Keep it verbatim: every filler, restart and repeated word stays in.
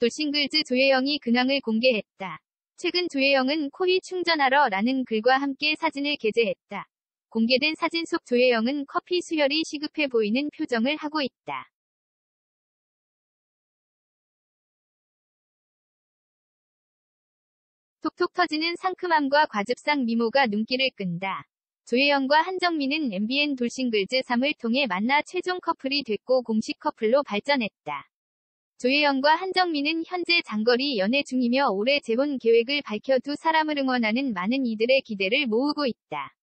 돌싱글즈 조혜영이 근황을 공개했다. 최근 조혜영은 코이 충전하러 라는 글과 함께 사진을 게재했다. 공개된 사진 속 조혜영은 커피 수혈이 시급해 보이는 표정을 하고 있다. 톡톡 터지는 상큼함과 과즙상 미모가 눈길을 끈다. 조혜영과 한정민은 엠비엔 돌싱글즈 삼을 통해 만나 최종 커플이 됐고 공식 커플로 발전했다. 조혜영과 한정민은 현재 장거리 연애 중이며 올해 재혼 계획을 밝혀 두 사람을 응원하는 많은 이들의 기대를 모으고 있다.